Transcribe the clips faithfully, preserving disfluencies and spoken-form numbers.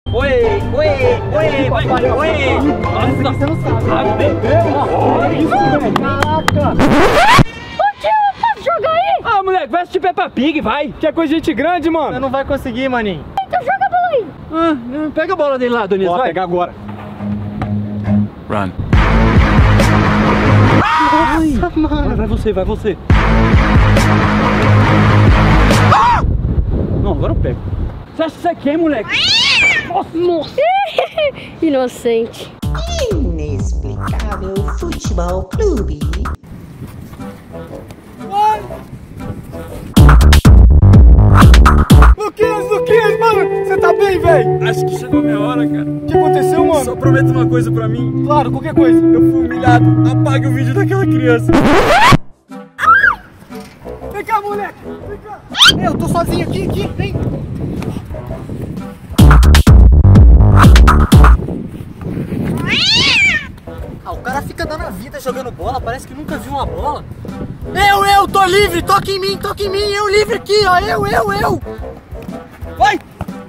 Oi, oi, oi, vai, oi. Nossa, você não sabe. Ah, meu Deus. Olha isso, velho. Caraca. Ô tio, eu posso jogar aí? Ah, moleque, vai assistir Peppa Pig, vai. Que é coisa de gente grande, mano. Você não vai conseguir, maninho. Então joga a bola aí. Ah, pega a bola dele lá, Doniz, vai. Pode pegar agora. Run. Nossa, mano. Vai você, vai você. Não, agora eu pego. Você acha que você é quem, moleque? Nossa. Nossa. Inocente. Inexplicável Futebol Clube. Luquinhas, Luquinhas, mano! Você tá bem, velho? Acho que chegou a minha hora, cara. O que aconteceu, mano? Só prometa uma coisa pra mim. Claro, qualquer coisa. Eu fui humilhado. Apague o vídeo daquela criança. Vem cá, moleque! Vem cá! Eu tô sozinho aqui, aqui, vem! Ah, o cara fica dando a vida jogando bola, parece que nunca viu uma bola. Eu, eu, tô livre, toca em mim, toca em mim, eu livre aqui, ó, eu, eu, eu! Vai!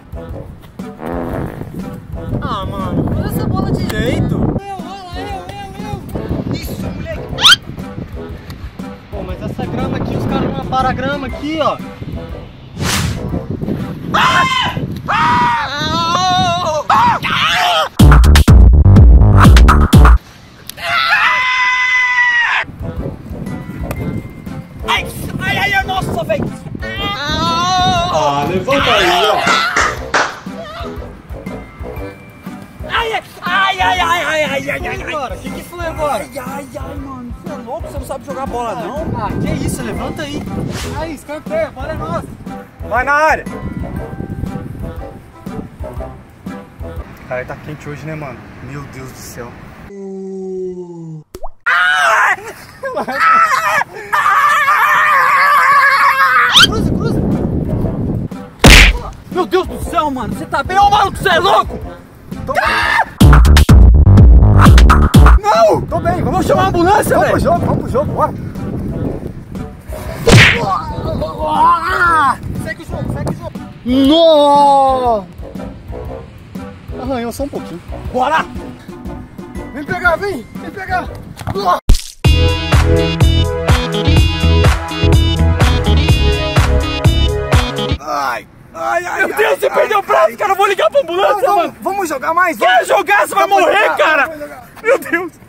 Ah, mano, olha essa bola direito! Eu, olha, eu, eu, eu! Isso, moleque! Pô, mas essa grama aqui, os caras não param a grama aqui, ó! Ah! Ah! Ai, ai, ai, nossa, velho! Ah, levanta aí, ó. Ai, ai, ai, ai, ai, ai, ai, ai, ai, Agora, o que que foi agora? ai, ai, ai, mano, você é louco? Você não sabe jogar bola, não? Ah, que isso, levanta aí. Aí, escanteio, bola é nossa. Vai na área. Cara, tá quente hoje, né, mano? Meu Deus do céu. Cruza, cruza. Meu Deus do céu, mano. Você tá bem, ô maluco? Você é louco? Tô bem. Não! Tô bem, vamos chamar a ambulância, velho. Vamos pro jogo, vamos pro jogo, bora. Segue o jogo, segue o jogo. Nossa! Arranhou só um pouquinho. Bora! Vem pegar, vem! Vem pegar! Ai! Ai, ai, Meu Deus, você perdeu o braço, cara. Eu vou ligar pra ambulância, vamos, mano. vamos jogar mais? Quer jogar? Você vai Vamos morrer, jogar, cara. vamos jogar. Meu Deus.